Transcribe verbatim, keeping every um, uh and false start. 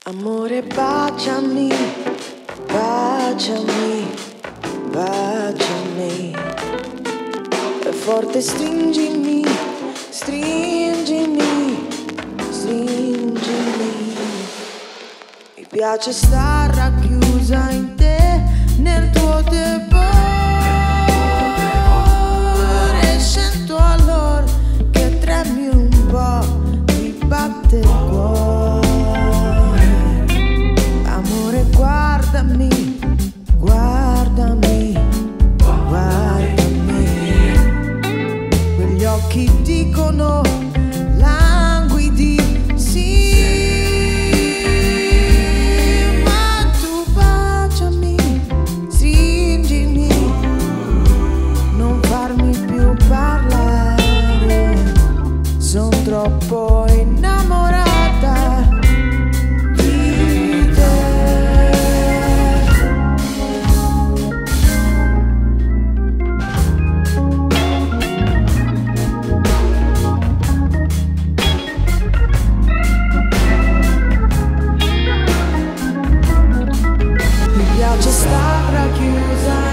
Amore baciami, baciami, baciami, e forte stringimi, stringimi, stringimi. Mi piace star racchiusa in te, nel tuo tepore, e sento allora che tremi un po', mi batte il cuore. Amore guardami, guardami, guardami, quegli occhi dicono languidi sì, ma tu baciami, stringimi, non farmi più parlare, son troppo innamorata di te. Mi piace star racchiusa